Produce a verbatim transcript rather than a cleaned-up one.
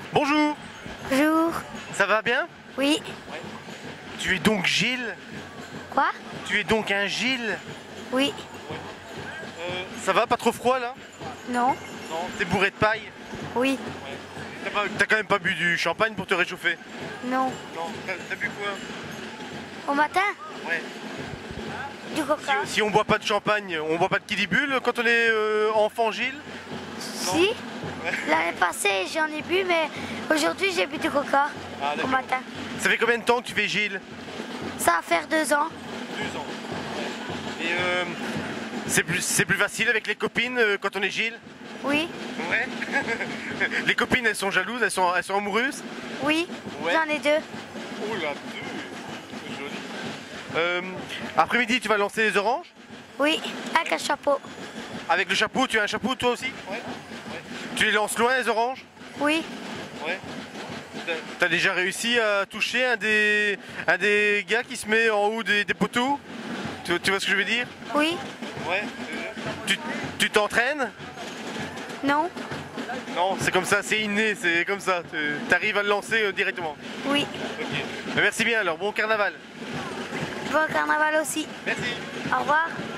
Bonjour. Bonjour. Ça va bien? Oui. Tu es donc Gilles? Quoi? Tu es donc un Gilles? Oui. Euh, ça va, pas trop froid là? Non. Non. T'es bourré de paille? Oui. T'as pas- t'as quand même pas bu du champagne pour te réchauffer? Non. Non. T'as t'as bu quoi? Au matin? Ouais. Du coca. Si, si on boit pas de champagne, on boit pas de kidibule quand on est euh, enfant Gilles? Si. L'année passée j'en ai bu, mais aujourd'hui j'ai bu du coca. Ah, au d'accord. matin. Ça fait combien de temps que tu fais Gilles? Ça va faire deux ans. Deux ans. Et euh, c'est plus, c'est plus facile avec les copines euh, quand on est Gilles? Oui. Ouais. Les copines elles sont jalouses, elles sont, elles sont amoureuses? Oui. Ouais. J'en ai deux. Oh là, deux. C'est joli. Euh, après-midi, tu vas lancer les oranges? Oui. Avec un chapeau. Avec le chapeau, tu as un chapeau toi aussi? Ouais. Tu les lances loin les oranges? Oui. Ouais. T'as déjà réussi à toucher un des, un des gars qui se met en haut des, des poteaux? Tu, tu vois ce que je veux dire? Oui. Ouais. Tu tu t'entraînes? Non. Non, c'est comme ça, c'est inné, c'est comme ça. Tu arrives à le lancer euh, directement. Oui. Ok. Ben, merci bien alors, bon carnaval. Bon carnaval aussi. Merci. Au revoir.